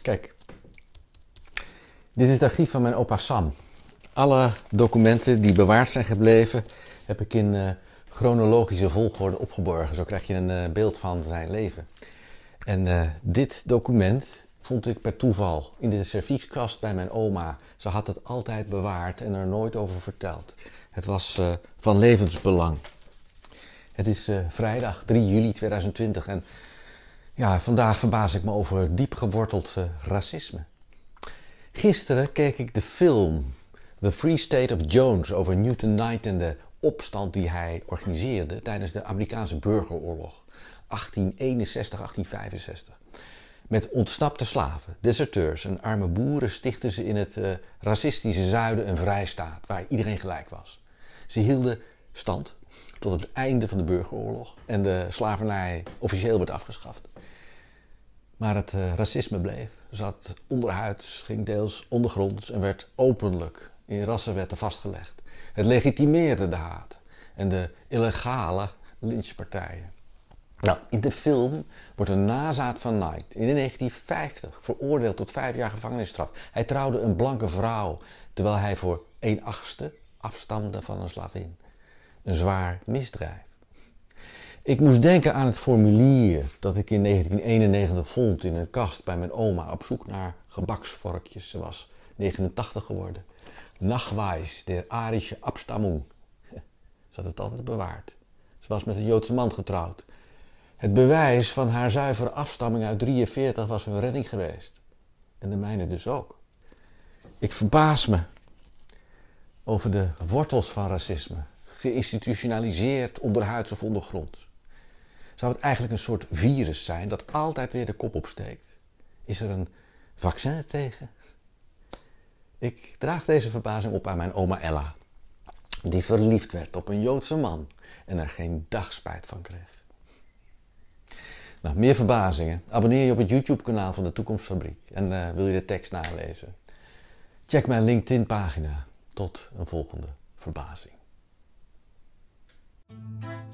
Kijk, dit is het archief van mijn opa Sam. Alle documenten die bewaard zijn gebleven heb ik in chronologische volgorde opgeborgen. Zo krijg je een beeld van zijn leven. En dit document vond ik per toeval in de servieskast bij mijn oma. Ze had het altijd bewaard en er nooit over verteld. Het was van levensbelang. Het is vrijdag 3 juli 2020 en ja, vandaag verbaas ik me over diep geworteld racisme. Gisteren keek ik de film The Free State of Jones over Newton Knight en de opstand die hij organiseerde tijdens de Amerikaanse burgeroorlog 1861-1865. Met ontsnapte slaven, deserteurs en arme boeren stichtten ze in het racistische zuiden een vrijstaat waar iedereen gelijk was. Ze hielden stand tot het einde van de burgeroorlog en de slavernij officieel werd afgeschaft. Maar het racisme bleef, zat onderhuids, ging deels ondergronds en werd openlijk in rassenwetten vastgelegd. Het legitimeerde de haat en de illegale lynchpartijen. Nou, in de film wordt een nazaat van Knight in 1950 veroordeeld tot 5 jaar gevangenisstraf. Hij trouwde een blanke vrouw, terwijl hij voor 1/8 afstamde van een slavin. Een zwaar misdrijf. Ik moest denken aan het formulier dat ik in 1991 vond in een kast bij mijn oma op zoek naar gebaksvorkjes. Ze was 89 geworden. Nachweis der arische Abstammung. Ze had het altijd bewaard. Ze was met een Joodse man getrouwd. Het bewijs van haar zuivere afstamming uit 43 was hun redding geweest. En de mijne dus ook. Ik verbaas me over de wortels van racisme. Geïnstitutionaliseerd onderhuids of ondergronds. Zou het eigenlijk een soort virus zijn dat altijd weer de kop opsteekt? Is er een vaccin tegen? Ik draag deze verbazing op aan mijn oma Ella, die verliefd werd op een Joodse man en er geen dag spijt van kreeg. Nou, meer verbazingen. Abonneer je op het YouTube-kanaal van de Toekomstfabriek en wil je de tekst nalezen? Check mijn LinkedIn-pagina. Tot een volgende verbazing.